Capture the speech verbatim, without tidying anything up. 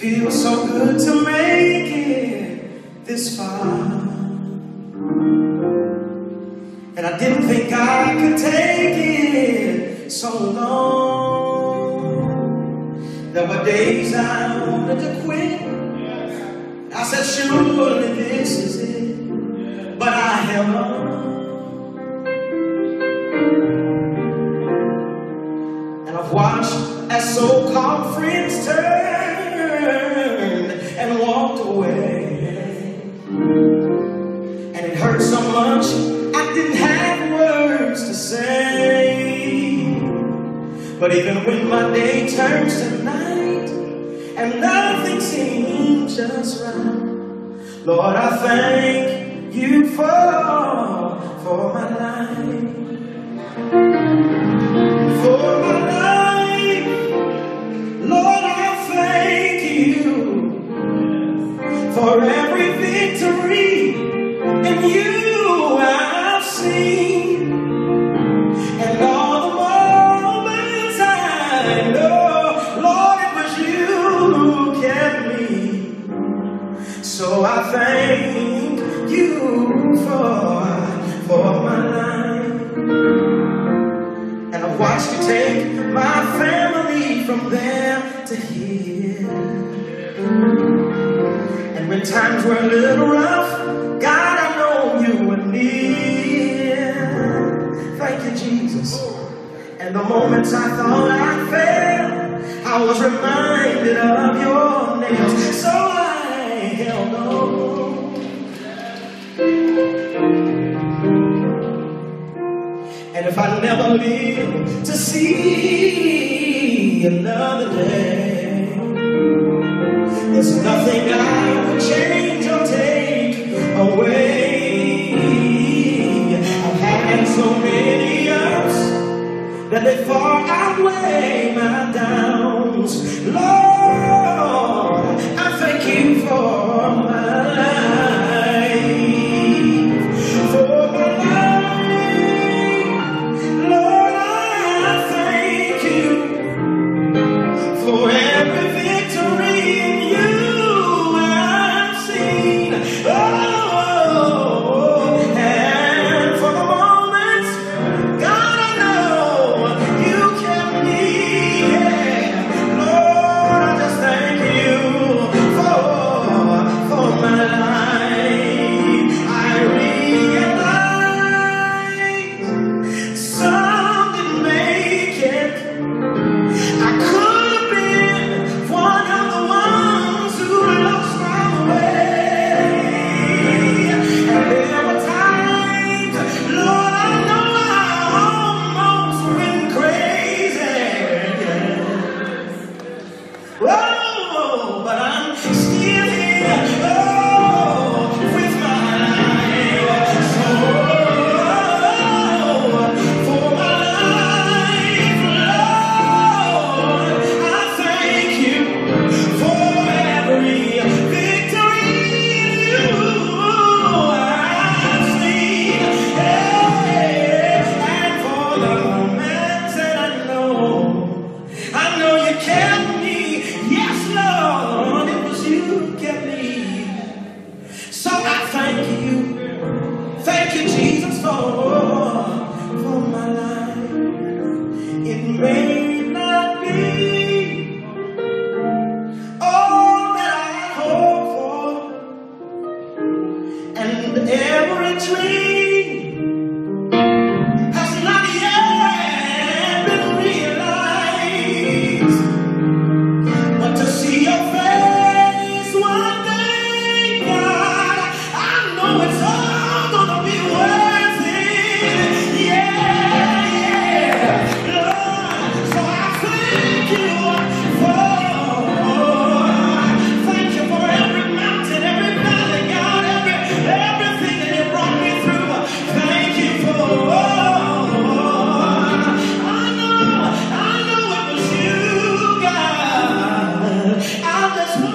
Feels so good to make it this far. And I didn't think I could take it so long. There were days I wanted to quit. I said, surely this is it. But I held on. And I've watched as so-called friends turned and walked away. And it hurt so much I didn't have words to say. But even when my day turns to night and nothing seems just right, Lord, I thank you for, for my life. For my life, Lord, I thank you for every victory in you I've seen, and all the moments I know, Lord, it was you who kept me. So I thank you for, for my life. And I've watched you take my family from there to here. And when times were a little rough, God, I know you were near. Thank you, Jesus. And the moments I thought I failed, I was reminded of your nails. So I held on. And if I never live to see another day, there's nothing I would change or take away. I've had so many ups that they far outweigh my downs. Lord, I thank you for my life. For my life, Lord, I thank you for every victory in you I've seen. Oh, and for the moments, God, I know you kept me. Yeah. Lord, I just thank you for, for my life. I realize some didn't make it. I could have been one of the ones who lost my way. And there were times, Lord, I know I almost went crazy. Oh, but I'm still here, oh, with my life. So, for my life, Lord, I thank you for every victory you I've seen. Hey, and for the moments that I know, I know you kept me. Yes, Lord, it was you who kept me. So I thank you. Thank you, Jesus, for, for my life. It may not be all that I hope for, and every dream has not yet been realized. But to see your face one day, God, I know it's all gonna be worth it. Yeah, yeah, Lord. So I thank you for, thank you for every mountain, every valley, God, every everything that you brought me through. Thank you for. I know, I know it was you, God. I just